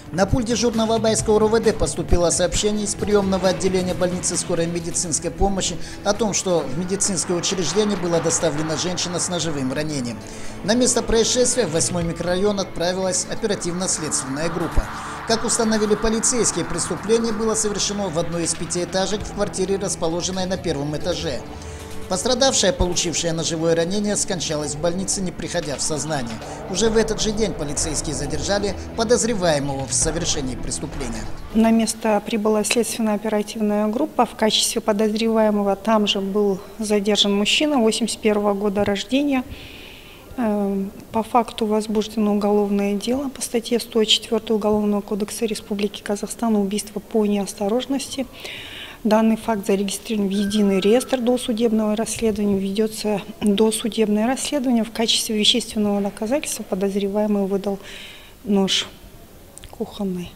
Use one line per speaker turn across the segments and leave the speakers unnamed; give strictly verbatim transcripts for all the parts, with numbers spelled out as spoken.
На пульт дежурного Абайского РОВД поступило сообщение из приемного отделения больницы скорой медицинской помощи о том, что в медицинское учреждение была доставлена женщина с ножевым ранением. На место происшествия в восьмой микрорайон отправилась оперативно-следственная группа. Как установили полицейские, преступление было совершено в одной из пятиэтажек в квартире, расположенной на первом этаже. Пострадавшая, получившая ножевое ранение, скончалась в больнице, не приходя в сознание. Уже в этот же день полицейские задержали подозреваемого в совершении преступления.
На место прибыла следственно-оперативная группа. В качестве подозреваемого там же был задержан мужчина восемьдесят первого года рождения. По факту возбуждено уголовное дело по статье сто четыре Уголовного кодекса Республики Казахстан «Убийство по неосторожности». Данный факт зарегистрирован в единый реестр досудебного расследования. Ведется досудебное расследование. В качестве вещественного доказательства подозреваемый выдал нож кухонный.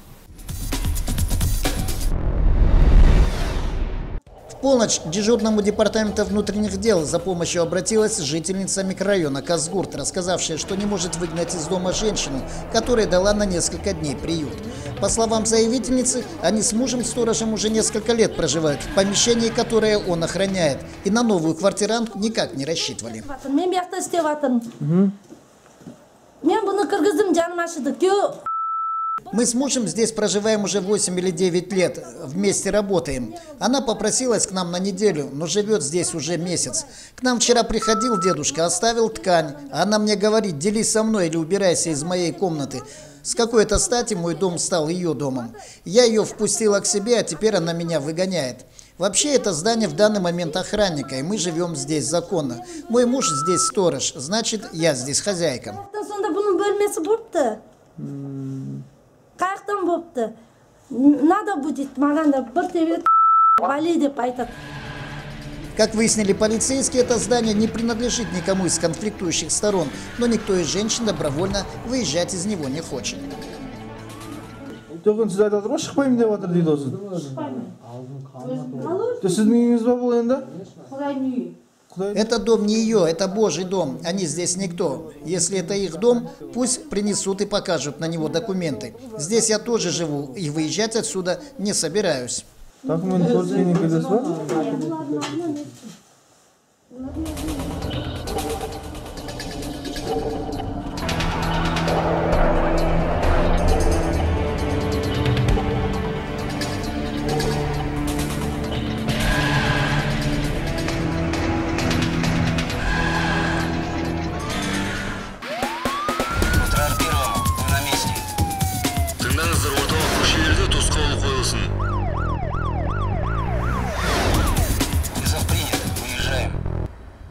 В полночь к дежурному департаменту внутренних дел за помощью обратилась жительница микрорайона Казгурт, рассказавшая, что не может выгнать из дома женщину, которая дала на несколько дней приют. По словам заявительницы, они с мужем-сторожем уже несколько лет проживают в помещении, которое он охраняет, и на новую квартирантку никак не рассчитывали. Мы с мужем здесь проживаем уже восемь или девять лет, вместе работаем. Она попросилась к нам на неделю, но живет здесь уже месяц. К нам вчера приходил дедушка, оставил ткань, а она мне говорит: делись со мной или убирайся из моей комнаты. С какой-то стати мой дом стал ее домом. Я ее впустила к себе, а теперь она меня выгоняет. Вообще это здание в данный момент охранника, и мы живем здесь законно. Мой муж здесь сторож, значит, я здесь хозяйка.
Надо будет,
Как выяснили полицейские, это здание не принадлежит никому из конфликтующих сторон, но никто из женщин добровольно выезжать из него не хочет. Это дом не ее, это Божий дом, они здесь никто. Если это их дом, пусть принесут и покажут на него документы. Здесь я тоже живу и выезжать отсюда не собираюсь.
Тыңдаңыздар, орталық көшелерде тосқауыл қойылсын.